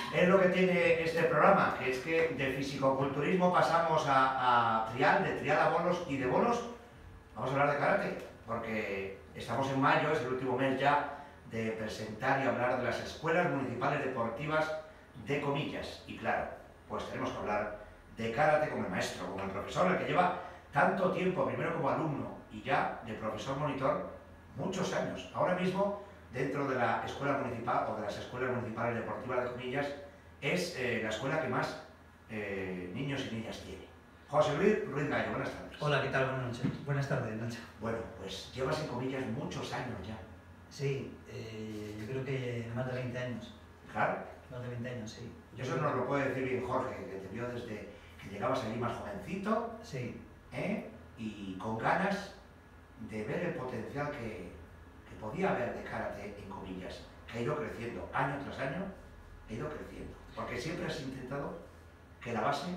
Es lo que tiene este programa, que es que de fisicoculturismo pasamos a trial, de trial a bolos, y de bolos vamos a hablar de karate, porque estamos en mayo, es el último mes ya de presentar y hablar de las escuelas municipales deportivas de comillas. Y claro, pues tenemos que hablar de karate con el maestro, con el profesor, el que lleva tanto tiempo, primero como alumno y ya de profesor monitor, muchos años. Ahora mismo, dentro de la escuela municipal o de las escuelas municipales deportivas de comillas, es la escuela que más niños y niñas tiene. José Luis Ruiz Gallo, buenas tardes. Hola, ¿qué tal? Buenas noches. Buenas tardes, Nacho. Bueno, pues llevas en comillas muchos años ya. Sí, yo creo que más de 20 años. Claro. Más de 20 años, sí. Y eso nos lo puede decir bien Jorge, que te vio desde que llegabas allí más jovencito, sí, y con ganas de ver el potencial que podía haber de karate en comillas, que ha ido creciendo año tras año, ha ido creciendo. Porque siempre has intentado que la base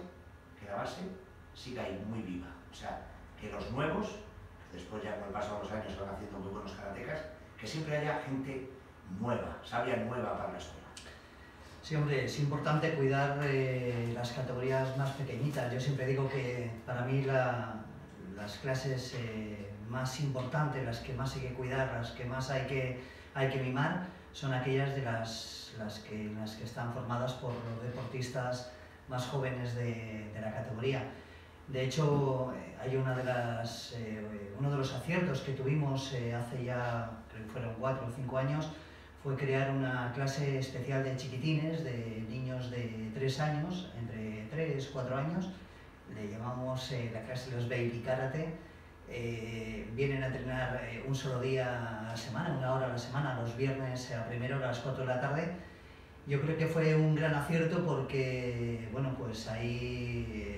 siga ahí muy viva. O sea, que los nuevos, que después ya con el paso de los años se van haciendo muy buenos karatecas, que siempre haya gente nueva, sabia nueva para la escuela. Sí, hombre, es importante cuidar las categorías más pequeñitas. Yo siempre digo que para mí las clases más importantes, las que más hay que cuidar, las que más hay que mimar, son aquellas de las que están formadas por los deportistas más jóvenes de la categoría. De hecho, hay uno de los aciertos que tuvimos hace ya, creo que fueron 4 o 5 años, fue crear una clase especial de chiquitines, de niños de 3 años, entre 3 y 4 años. Le llamamos la clase de los Baby Karate. Vienen a entrenar un solo día a la semana, 1 hora a la semana, los viernes a primera hora a las 4 de la tarde. Yo creo que fue un gran acierto porque, bueno, pues ahí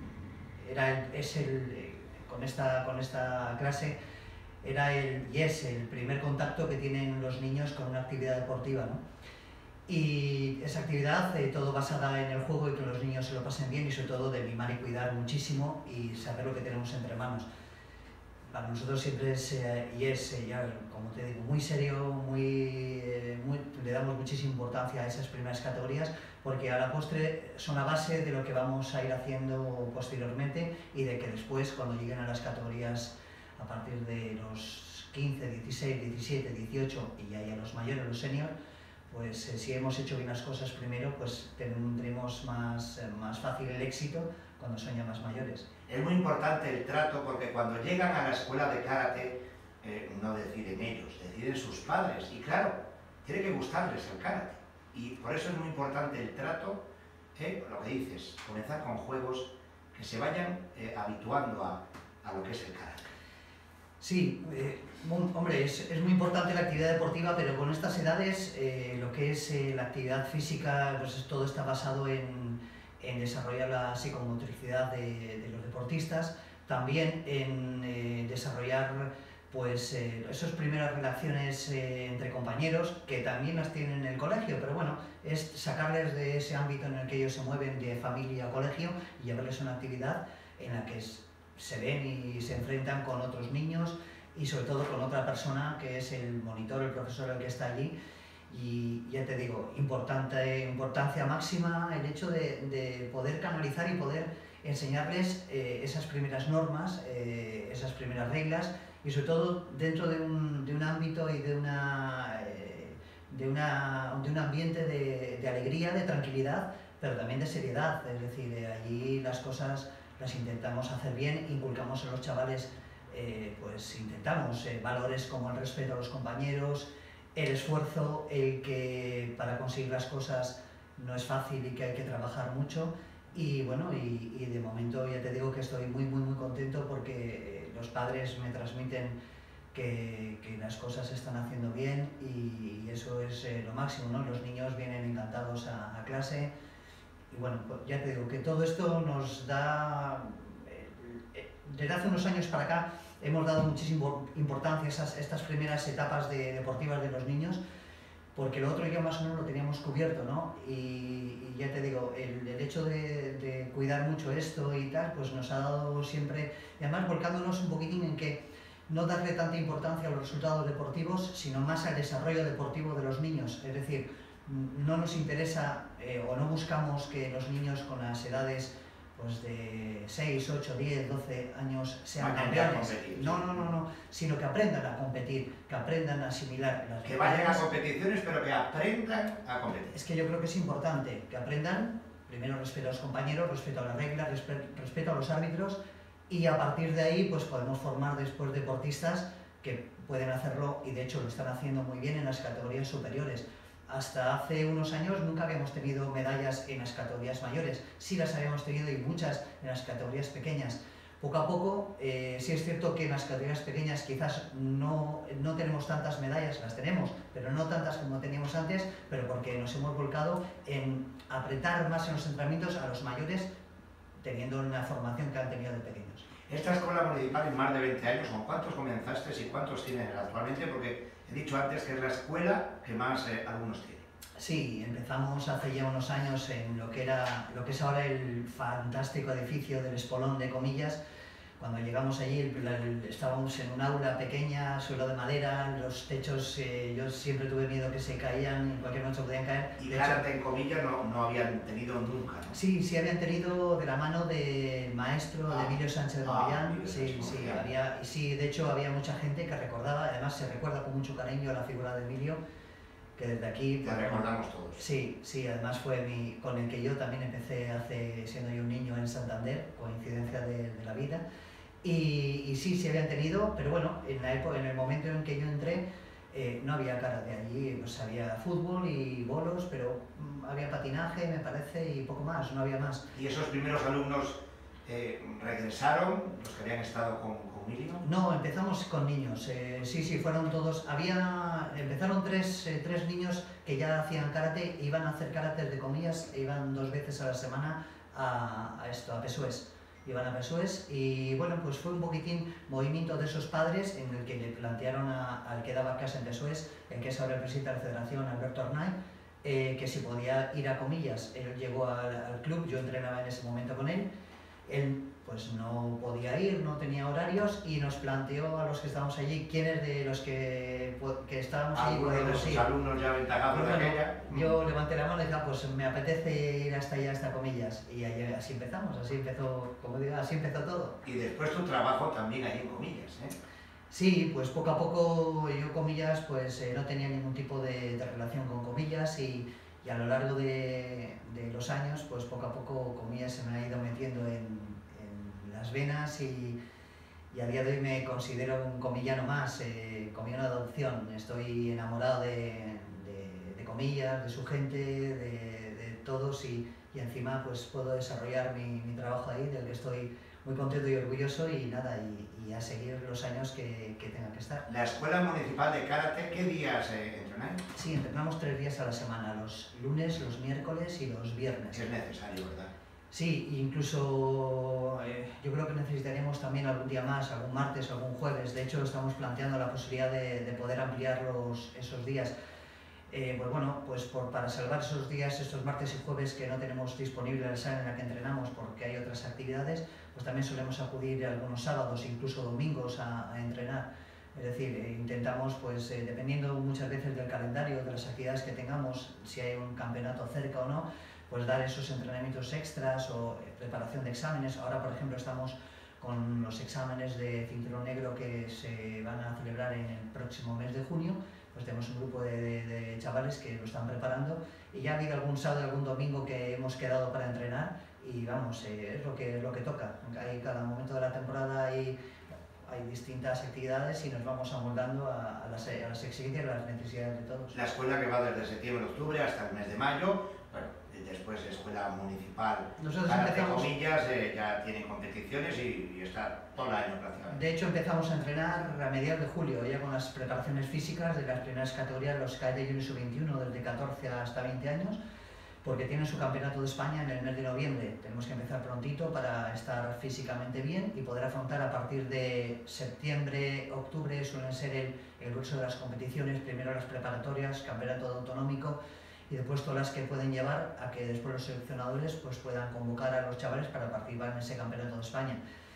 con esta clase era y es el primer contacto que tienen los niños con una actividad deportiva, ¿no? Y esa actividad, todo basada en el juego y que los niños se lo pasen bien y sobre todo de mimar y cuidar muchísimo y saber lo que tenemos entre manos. Para nosotros siempre es, ya, como te digo, muy serio, le damos muchísima importancia a esas primeras categorías porque a la postre son la base de lo que vamos a ir haciendo posteriormente y de que después, cuando lleguen a las categorías a partir de los 15, 16, 17, 18 y ya los mayores, los seniors, pues si hemos hecho bien las cosas primero, pues tendremos más fácil el éxito cuando son ya más mayores. Es muy importante el trato porque cuando llegan a la escuela de karate no deciden ellos, deciden sus padres y claro, tiene que gustarles el karate y por eso es muy importante el trato, lo que dices, comenzar con juegos que se vayan habituando a lo que es el karate. Sí, hombre, es muy importante la actividad deportiva, pero con estas edades lo que es la actividad física, pues todo está basado en desarrollar la psicomotricidad de los deportistas, también en desarrollar pues esas primeras relaciones entre compañeros, que también las tienen en el colegio, pero bueno, es sacarles de ese ámbito en el que ellos se mueven de familia a colegio y llevarles una actividad en la que se ven y se enfrentan con otros niños y sobre todo con otra persona que es el monitor, el profesor el que está allí. Y ya te digo, importancia máxima el hecho de poder canalizar y poder enseñarles esas primeras normas, esas primeras reglas y sobre todo dentro de un ámbito y de un ambiente de alegría, de tranquilidad, pero también de seriedad. Es decir, allí las cosas las intentamos hacer bien, inculcamos a los chavales, pues intentamos valores como el respeto a los compañeros, el esfuerzo, el que para conseguir las cosas no es fácil y que hay que trabajar mucho y bueno, y de momento ya te digo que estoy muy contento porque los padres me transmiten que las cosas se están haciendo bien y eso es lo máximo, ¿no? Los niños vienen encantados a clase y bueno, pues ya te digo que todo esto nos da, desde hace unos años para acá hemos dado muchísima importancia a estas primeras etapas deportivas de los niños porque lo otro ya más o menos lo teníamos cubierto, ¿no? Y ya te digo, el hecho de cuidar mucho esto y tal, pues nos ha dado siempre, y además volcándonos un poquitín en que no darle tanta importancia a los resultados deportivos, sino más al desarrollo deportivo de los niños, es decir, no nos interesa o no buscamos que los niños con las edades pues de 6, 8, 10, 12 años sean campeones. No, sino que aprendan a competir, que aprendan a asimilar las que vayan a competiciones, pero que aprendan a competir. Es que yo creo que es importante que aprendan, primero respeto a los compañeros, respeto a las reglas, respeto a los árbitros, y a partir de ahí pues podemos formar después deportistas que pueden hacerlo, y de hecho lo están haciendo muy bien en las categorías superiores. Hasta hace unos años nunca habíamos tenido medallas en las categorías mayores, sí las habíamos tenido y muchas en las categorías pequeñas. Poco a poco, sí es cierto que en las categorías pequeñas quizás no tenemos tantas medallas, las tenemos, pero no tantas como teníamos antes, pero porque nos hemos volcado en apretar más en los entrenamientos a los mayores, teniendo una formación que han tenido de pequeños. Esta escuela municipal en más de 20 años, ¿con cuántos comenzaste y cuántos tienes actualmente? Porque he dicho antes que es la escuela que más alumnos tiene. Sí, empezamos hace ya unos años en lo que es ahora el fantástico edificio del Espolón de Comillas. Cuando llegamos allí estábamos en un aula pequeña, suelo de madera, los techos yo siempre tuve miedo que se caían, en cualquier momento podían caer. Y Karate en Comillas no habían tenido nunca, ¿no? Sí, sí habían tenido de la mano del maestro de Emilio Sánchez de Mogollán. Sí, de hecho había mucha gente que recordaba, además se recuerda con mucho cariño la figura de Emilio, que desde aquí... La recordamos todos. Sí, además fue con el que yo también empecé siendo yo un niño en Santander, coincidencia de la vida. Y sí habían tenido, pero bueno, en el momento en que yo entré no había karate allí, pues había fútbol y bolos, pero había patinaje, me parece, y poco más, no había más. ¿Y esos primeros alumnos regresaron, los que habían estado con Emilio? No, empezamos con niños, sí, fueron todos, empezaron tres niños que ya hacían karate, iban a hacer karate de Comillas, iban 2 veces a la semana a Pesués. Iban a Pesués y bueno, pues fue un poquitín movimiento de esos padres en el que le plantearon al que daba clase en Pesués, el que es ahora el presidente de la federación, Alberto Arnay, que si podía ir a Comillas. Él llegó al club, yo entrenaba en ese momento con él, él pues no podía ir, no tenía horarios y nos planteó a los que estábamos allí, quiénes de los que estábamos allí podíamos ir. Alumnos ya aventajados de aquella. Yo levanté la mano y dije, pues me apetece ir hasta allá, hasta Comillas, y así empezamos, así empezó, como digo, así empezó todo. Y después tu trabajo también allí en Comillas, ¿eh? Sí, pues poco a poco yo Comillas pues no tenía ningún tipo de relación con Comillas y a lo largo de los años pues poco a poco Comillas se me ha ido metiendo en las venas y a día de hoy me considero un comillano más, comillano de adopción. Estoy enamorado de Comillas, de su gente, de todos y encima pues puedo desarrollar mi trabajo ahí, del que estoy muy contento y orgulloso y nada, y a seguir los años que tenga que estar. ¿La Escuela Municipal de Karate qué días entrenáis? Sí, entrenamos 3 días a la semana, los lunes, los miércoles y los viernes. Es necesario, ¿verdad? Sí, incluso yo creo que necesitaríamos también algún día más, algún martes, algún jueves. De hecho, estamos planteando la posibilidad de poder ampliar esos días. Pues bueno, pues para salvar esos días, estos martes y jueves que no tenemos disponible la sala en la que entrenamos porque hay otras actividades, pues también solemos acudir algunos sábados, incluso domingos a entrenar. Es decir, intentamos, pues dependiendo muchas veces del calendario, de las actividades que tengamos, si hay un campeonato cerca o no, pues dar esos entrenamientos extras o preparación de exámenes. Ahora, por ejemplo, estamos con los exámenes de cinturón negro que se van a celebrar en el próximo mes de junio. Pues tenemos un grupo de chavales que lo están preparando y ya ha habido algún sábado y algún domingo que hemos quedado para entrenar y vamos, es lo que toca. Hay cada momento de la temporada hay distintas actividades y nos vamos amoldando a las exigencias y a las necesidades de todos. La escuela que va desde septiembre, octubre hasta el mes de mayo, bueno, después escuela municipal, Karate Comillas, ya tienen competiciones y está todo el año prácticamente. De hecho empezamos a entrenar a mediados de julio, ya con las preparaciones físicas de las primeras categorías, los Cadete Junior Sub-21 desde 14 hasta 20 años, porque tienen su campeonato de España en el mes de noviembre. Tenemos que empezar prontito para estar físicamente bien y poder afrontar a partir de septiembre, octubre, suelen ser el grueso de las competiciones, primero las preparatorias, campeonato autonómico y después todas las que pueden llevar a que después los seleccionadores pues, puedan convocar a los chavales para participar en ese campeonato de España.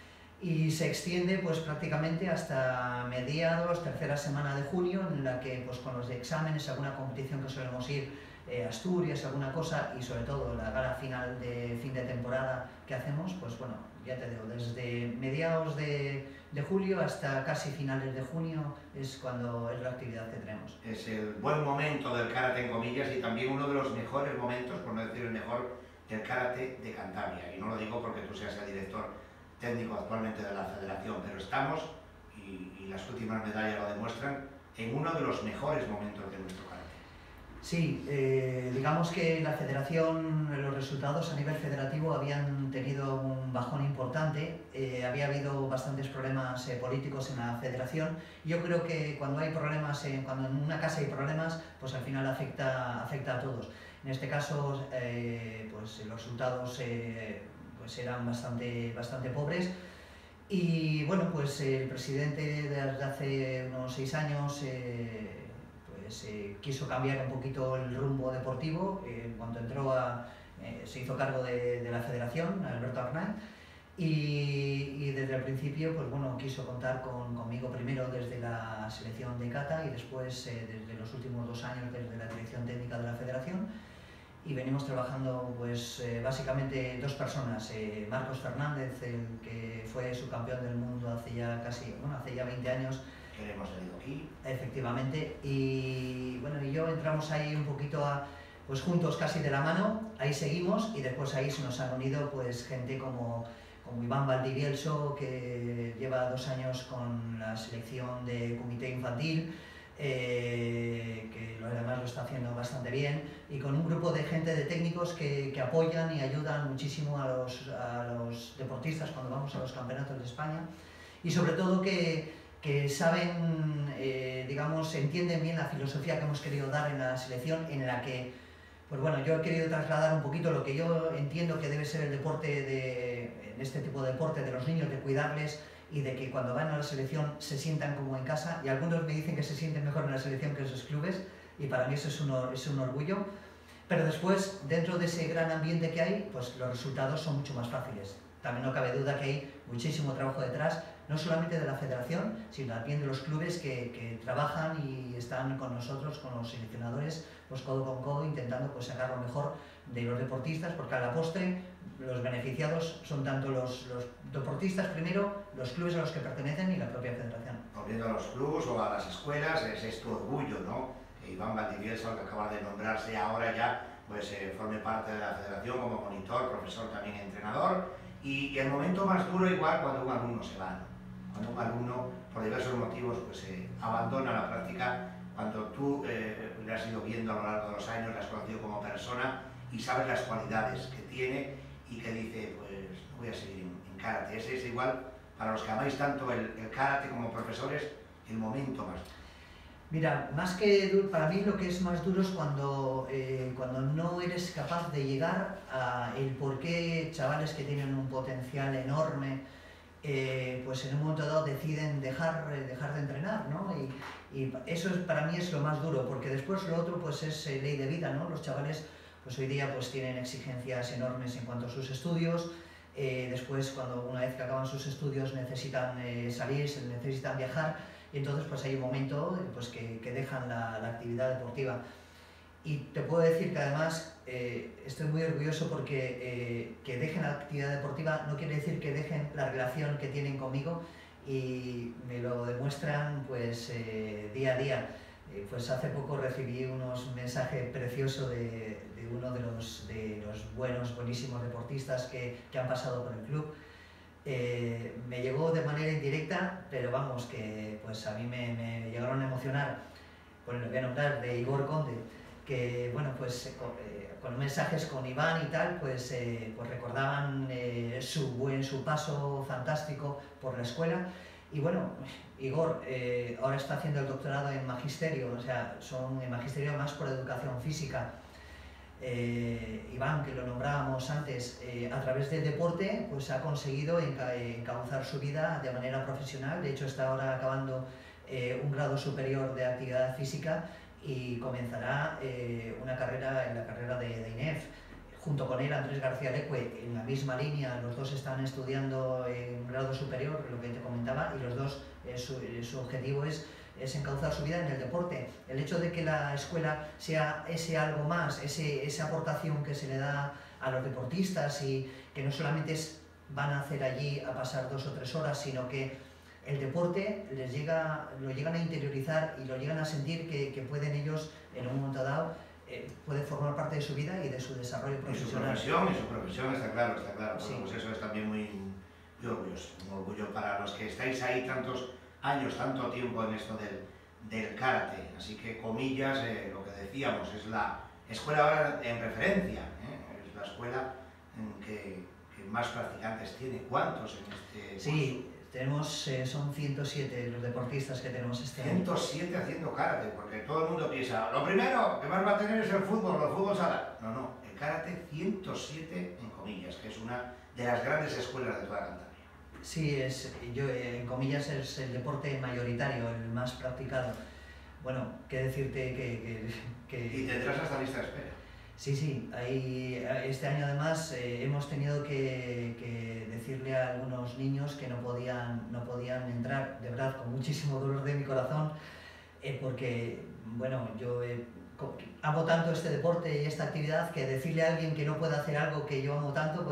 Y se extiende pues prácticamente hasta mediados, tercera semana de junio, en la que pues con los de exámenes, alguna competición que solemos ir Asturias, alguna cosa, y sobre todo la gala final de fin de temporada que hacemos, pues bueno, ya te digo, desde mediados de julio hasta casi finales de junio es cuando es la actividad que tenemos. Es el buen momento del karate en comillas y también uno de los mejores momentos, por no decir el mejor, del karate de Cantabria. Y no lo digo porque tú seas el director técnico actualmente de la federación, pero estamos, y las últimas medallas lo demuestran, en uno de los mejores momentos de nuestro karate. Sí, digamos que la federación, los resultados a nivel federativo habían tenido un bajón importante, había habido bastantes problemas políticos en la federación. Yo creo que cuando hay problemas, cuando en una casa hay problemas, pues al final afecta a todos. En este caso, pues los resultados pues eran bastante pobres. Y bueno, pues el presidente desde hace unos 6 años quiso cambiar un poquito el rumbo deportivo. En cuanto entró se hizo cargo de la federación, Alberto Arnaiz, y desde el principio pues bueno, quiso contar conmigo primero desde la selección de kata y después desde los últimos 2 años desde la dirección técnica de la federación. Y venimos trabajando pues básicamente 2 personas, Marcos Fernández, el que fue subcampeón del mundo hace ya 20 años, Que le hemos tenido aquí. Efectivamente, y bueno, y yo entramos ahí un poquito pues juntos casi de la mano, ahí seguimos, y después ahí se nos han unido pues gente como Iván Valdivielso, que lleva 2 años con la selección de comité infantil, que además lo está haciendo bastante bien, y con un grupo de gente, de técnicos que apoyan y ayudan muchísimo a los deportistas cuando vamos a los campeonatos de España, y sobre todo que saben, digamos, entienden bien la filosofía que hemos querido dar en la selección, en la que, pues bueno, yo he querido trasladar un poquito lo que yo entiendo que debe ser el deporte, en este tipo de deporte, de los niños, de cuidarles y de que cuando van a la selección se sientan como en casa, y algunos me dicen que se sienten mejor en la selección que en sus clubes, y para mí eso es un orgullo. Pero después, dentro de ese gran ambiente que hay, pues los resultados son mucho más fáciles. También no cabe duda que hay muchísimo trabajo detrás, no solamente de la federación, sino también de los clubes que trabajan y están con nosotros, con los seleccionadores, pues codo con codo, intentando pues sacar lo mejor de los deportistas, porque a la postre los beneficiados son tanto los deportistas primero, los clubes a los que pertenecen y la propia federación. Volviendo a los clubes o a las escuelas, es tu orgullo, ¿no? Que Iván Valdivielso, que acaba de nombrarse ahora ya, pues forme parte de la federación como monitor, profesor, también entrenador. Y el momento más duro igual cuando un alumno se va, ¿no? Cuando un alumno, por diversos motivos, pues abandona la práctica, cuando tú le has ido viendo a lo largo de los años, le has conocido como persona y sabes las cualidades que tiene y que dice, pues no voy a seguir en karate. Ese es igual, para los que amáis tanto el karate como profesores, el momento más. Mira, más que duro, para mí lo que es más duro es cuando no eres capaz de llegar a el por qué chavales que tienen un potencial enorme, pues en un momento dado deciden dejar de entrenar, ¿no? Y eso para mí es lo más duro, porque después lo otro pues es ley de vida, ¿no? Los chavales pues hoy día pues tienen exigencias enormes en cuanto a sus estudios, después una vez que acaban sus estudios necesitan salir, necesitan viajar, y entonces pues hay un momento pues, que dejan la actividad deportiva. Y te puedo decir que además estoy muy orgulloso porque que dejen la actividad deportiva no quiere decir que dejen la relación que tienen conmigo, y me lo demuestran pues día a día. Pues hace poco recibí unos mensajes preciosos de uno de los buenísimos deportistas que han pasado por el club. Me llegó de manera indirecta, pero vamos, que pues a mí me llegaron a emocionar. Pues lo voy a nombrar, de Igor Conde, que bueno, pues con mensajes con Iván y tal, pues recordaban su paso fantástico por la escuela. Y bueno, Igor ahora está haciendo el doctorado en magisterio, o sea, son en magisterio más por educación física. Iván, que lo nombrábamos antes, a través del deporte pues ha conseguido encauzar su vida de manera profesional. De hecho está ahora acabando un grado superior de actividad física y comenzará una carrera en la carrera de INEF. Junto con él, Andrés García Leque, en la misma línea, los dos están estudiando en un grado superior, lo que te comentaba, y los dos, su objetivo es es encauzar su vida en el deporte. El hecho de que la escuela sea ese algo más, esa aportación que se le da a los deportistas y que no solamente van a hacer allí a pasar 2 o 3 horas, sino que el deporte lo llegan a interiorizar y lo llegan a sentir que pueden ellos, en un momento dado, puede formar parte de su vida y de su desarrollo profesional. Y su profesión, está claro. Sí. Bueno, pues eso es también muy orgulloso, un orgullo para los que estáis ahí tantos años, tanto tiempo en esto del karate. Así que, comillas, lo que decíamos, es la escuela ahora en referencia, es la escuela que más practicantes tiene. ¿Cuántos en este curso? Sí, tenemos, son 107 los deportistas que tenemos este año. 107 haciendo karate, porque todo el mundo piensa, lo primero que más va a tener es el fútbol sala. No, el karate 107 en comillas, que es una de las grandes escuelas de toda Cantabria. Sí, en comillas es el deporte mayoritario, el más practicado. Bueno, qué decirte que... Y tendrás hasta lista de espera. Sí, este año además hemos tenido que decirle a algunos niños que no podían entrar, de verdad, con muchísimo dolor de mi corazón, porque, bueno, yo amo tanto este deporte y esta actividad que decirle a alguien que no puede hacer algo que yo amo tanto,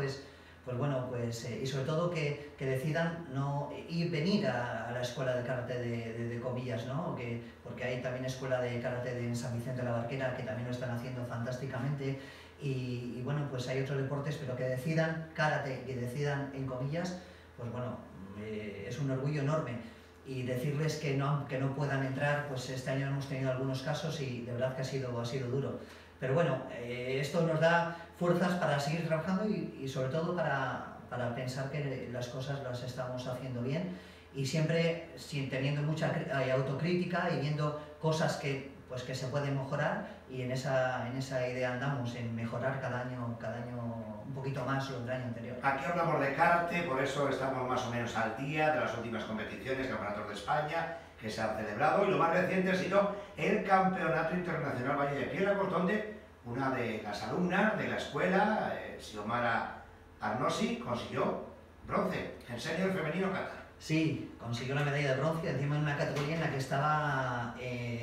y sobre todo que decidan no venir a la escuela de karate de comillas, ¿no? Porque hay también escuela de karate en San Vicente de la Barquera que también lo están haciendo fantásticamente y bueno, pues hay otros deportes, pero que decidan karate y decidan en comillas, pues bueno, es un orgullo enorme. Y decirles que no puedan entrar, pues este año hemos tenido algunos casos y de verdad que ha sido duro. Pero bueno, esto nos da fuerzas para seguir trabajando y sobre todo para pensar que las cosas las estamos haciendo bien y siempre teniendo mucha autocrítica y viendo cosas que se pueden mejorar y en esa idea andamos, en mejorar cada año un poquito más lo del año anterior. Aquí hablamos de karate, por eso estamos más o menos al día de las últimas competiciones, campeonatos de España, que se han celebrado, y lo más reciente ha sido el Campeonato Internacional Valle de Piélagos, donde una de las alumnas de la escuela, Xiomara Arnosi, consiguió bronce en senior femenino kata. Sí, consiguió una medalla de bronce, encima en una categoría en la que estaba,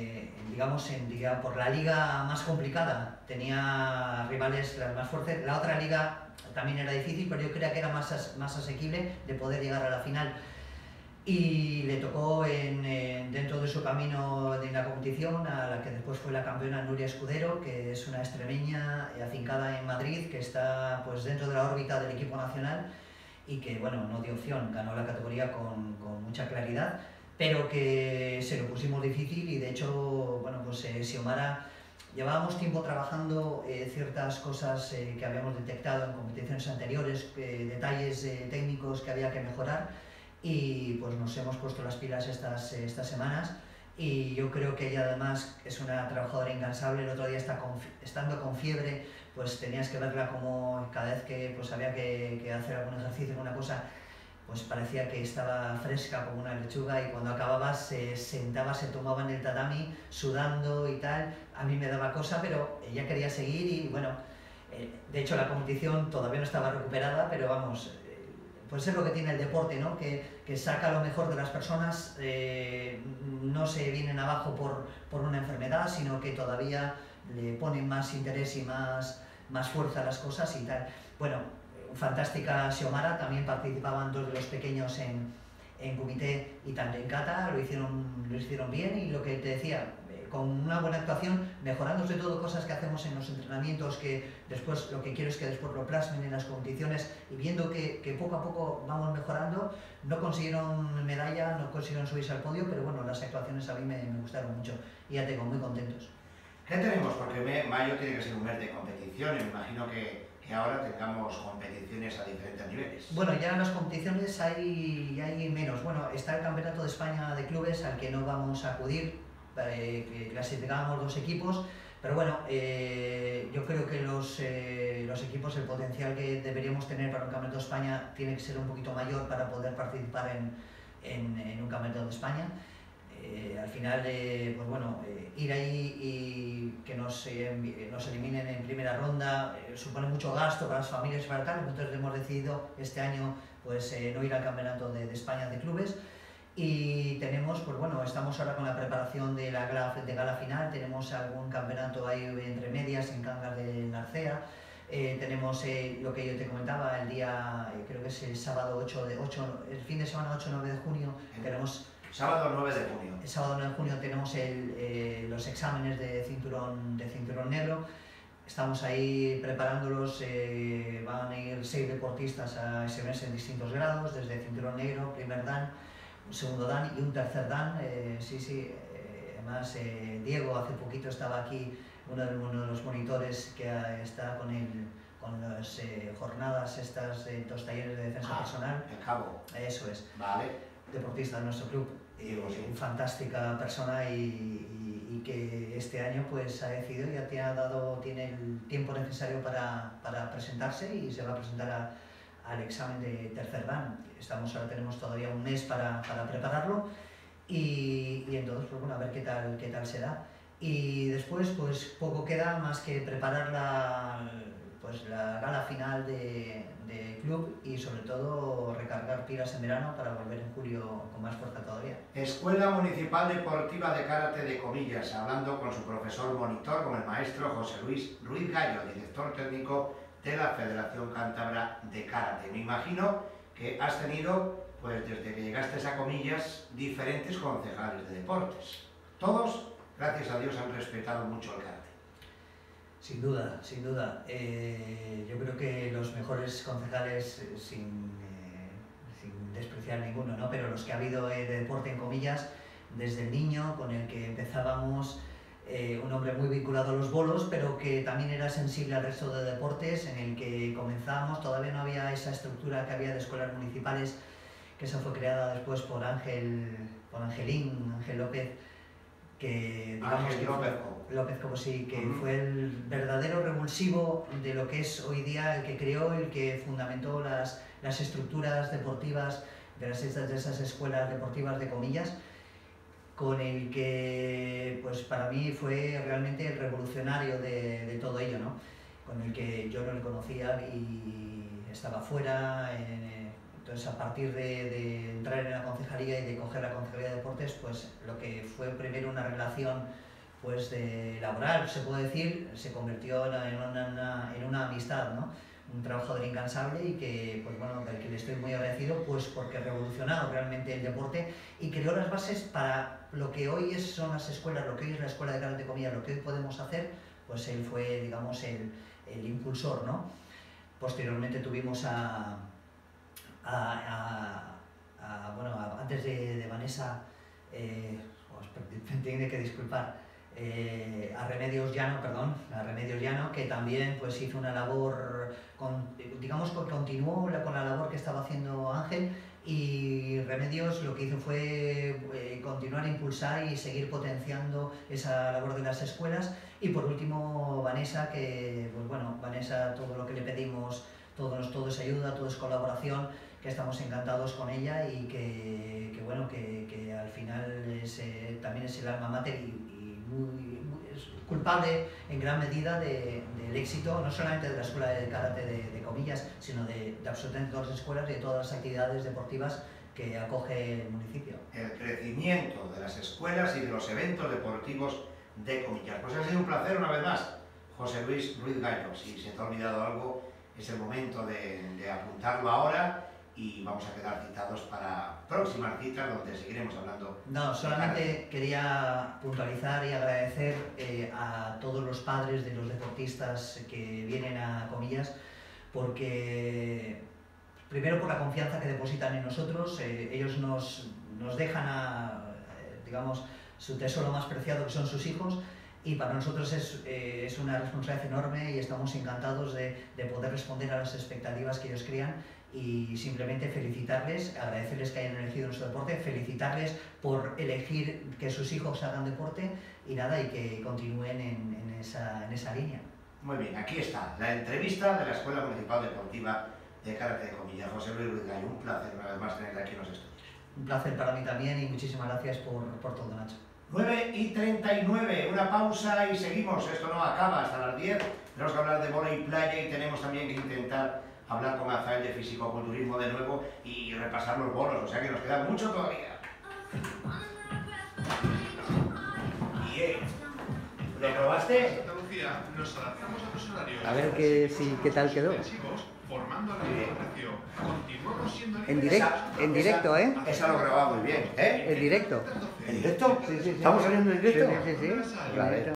por la liga más complicada. Tenía rivales las más fuertes. La otra liga también era difícil, pero yo creía que era más asequible de poder llegar a la final. Y le tocó dentro de su camino de la competición a la que después fue la campeona Nuria Escudero, que es una extremeña afincada en Madrid, que está pues dentro de la órbita del equipo nacional y que bueno, no dio opción, ganó la categoría con mucha claridad, pero que se lo pusimos difícil y de hecho, bueno, pues Xiomara, llevábamos tiempo trabajando ciertas cosas que habíamos detectado en competiciones anteriores, detalles técnicos que había que mejorar y pues nos hemos puesto las pilas estas semanas y yo creo que ella además es una trabajadora incansable. El otro día estando con fiebre, pues tenías que verla como cada vez que pues había que hacer algún ejercicio, alguna cosa, pues parecía que estaba fresca como una lechuga y cuando acababa se sentaba, se tomaba en el tatami sudando y tal. A mí me daba cosa, pero ella quería seguir y bueno, de hecho la competición todavía no estaba recuperada, pero vamos, pues es lo que tiene el deporte, ¿no? Que saca lo mejor de las personas, no se vienen abajo por una enfermedad, sino que todavía le ponen más interés y más fuerza a las cosas y tal. Bueno, fantástica Xiomara, también participaban 2 de los pequeños en comité y también en kata, lo hicieron bien y lo que te decía, con una buena actuación, mejorando sobre todo cosas que hacemos en los entrenamientos, que después lo que quiero es que después lo plasmen en las competiciones y viendo que poco a poco vamos mejorando. No consiguieron medalla, no consiguieron subirse al podio, pero bueno, las actuaciones a mí me gustaron mucho y ya tengo muy contentos. ¿Qué tenemos? Porque mayo tiene que ser un mes de competiciones, me imagino que ahora tengamos competiciones a diferentes niveles. Bueno, ya en las competiciones hay menos. Bueno, está el Campeonato de España de Clubes al que no vamos a acudir, que clasificábamos 2 equipos, pero bueno, yo creo que los equipos, el potencial que deberíamos tener para un Campeonato de España tiene que ser un poquito mayor para poder participar en un Campeonato de España. Al final, pues bueno, ir ahí y que nos eliminen en primera ronda supone mucho gasto para las familias y para tal, entonces hemos decidido este año pues no ir al Campeonato de España de Clubes Y tenemos, pues bueno, estamos ahora con la preparación de la gala final, tenemos algún campeonato ahí entre medias en Cangas de Narcea, tenemos lo que yo te comentaba, el día, creo que es el sábado 8, el fin de semana 8-9 de junio, tenemos... Sábado 9 de junio. El sábado 9 de junio tenemos los exámenes de cinturón negro. Estamos ahí preparándolos, van a ir 6 deportistas a examinarse en distintos grados, desde cinturón negro, primer dan, un segundo dan y un tercer dan. Además Diego hace poquito estaba aquí, uno de los monitores que está con las jornadas estas de los talleres de defensa personal. El cabo. Eso es. Vale. Deportista de nuestro club. Fantástica persona y que este año pues ha decidido, ya tiene el tiempo necesario para presentarse y se va a presentar al examen de tercer dan. Ahora tenemos todavía un mes para prepararlo y entonces pues bueno, a ver qué tal será. Y después pues poco queda más que preparar la gala final de club y sobre todo recargar pilas en verano para volver en julio con más fuerza todavía. Escuela Municipal Deportiva de Karate de Comillas, hablando con su profesor monitor, con el maestro José Luis Ruiz Gallo, director técnico de la Federación Cántabra de Karate. Me imagino que has tenido, pues desde que llegaste a Comillas, diferentes concejales de deportes. Todos, gracias a Dios, han respetado mucho el karate. Sin duda, sin duda. Yo creo que los mejores concejales, sin despreciar ninguno, ¿no? Pero los que ha habido de deporte en Comillas, desde el niño con el que empezábamos, un hombre muy vinculado a los bolos, pero que también era sensible al resto de deportes, en el que comenzábamos, todavía no había esa estructura que había de escuelas municipales, que esa fue creada después por Ángel López, que digamos López como sí, que fue el verdadero revulsivo de lo que es hoy día, el que creó, el que fundamentó las estructuras deportivas de esas escuelas deportivas de Comillas, con el que pues para mí fue realmente el revolucionario de todo ello, ¿no? Con el que yo no le conocía y estaba fuera. Entonces, a partir de entrar en la concejalía y de coger la concejalía de deportes, pues lo que fue primero una relación pues laboral, se puede decir, se convirtió en una amistad, ¿no? Un trabajador incansable y que, pues bueno, del que le estoy muy agradecido, pues porque revolucionó realmente el deporte y creó las bases para lo que hoy son las escuelas, lo que hoy es la escuela de karate de Comillas, lo que hoy podemos hacer, pues él fue, digamos, el impulsor, ¿no? Posteriormente tuvimos antes de Vanessa, tiene que disculpar, a Remedios Llano, que también pues hizo una labor, digamos que continuó con la labor que estaba haciendo Ángel, y Remedios lo que hizo fue continuar, impulsar y seguir potenciando esa labor de las escuelas. Y por último Vanessa, que pues bueno, Vanessa, todo lo que le pedimos, todo es ayuda, todo es colaboración, que estamos encantados con ella y que bueno, que al final también es el alma mater y es culpable en gran medida del éxito, no solamente de la escuela de karate de Comillas, sino de absolutamente todas las escuelas y de todas las actividades deportivas que acoge el municipio. El crecimiento de las escuelas y de los eventos deportivos de Comillas. Pues ha sido un placer una vez más, José Luis Ruiz Gallo. Si se te ha olvidado algo, es el momento de apuntarlo ahora y vamos a quedar citados para próximas citas donde seguiremos hablando. No, solamente quería puntualizar y agradecer a todos los padres de los deportistas que vienen a Comillas, porque primero por la confianza que depositan en nosotros, ellos nos dejan digamos, su tesoro más preciado, que son sus hijos, y para nosotros es una responsabilidad enorme y estamos encantados de poder responder a las expectativas que ellos crean. Y simplemente felicitarles, agradecerles que hayan elegido nuestro deporte, felicitarles por elegir que sus hijos hagan deporte y nada, y que continúen en esa línea. Muy bien, aquí está la entrevista de la Escuela Municipal Deportiva de Karate de Comillas. José Luis Ruiz Gallo, un placer una vez más tenerle aquí en los estudios. Un placer para mí también y muchísimas gracias por todo, Nacho. 9:39, una pausa y seguimos. Esto no acaba hasta las 10. Tenemos que hablar de vóley playa y tenemos también que intentar hablar con Azael de fisicoculturismo de nuevo y repasar los bolos, o sea que nos queda mucho todavía. Bien. ¿Lo probaste? Andalucía nos adaptamos a tus horarios. A ver qué tal quedó. Formando la organización. Continuamos siendo En directo, ¿eh? Esa lo grababa muy bien, ¿eh? En directo. ¿En directo? Sí, sí, sí. ¿Estamos saliendo en directo? Sí, sí, sí. Vale.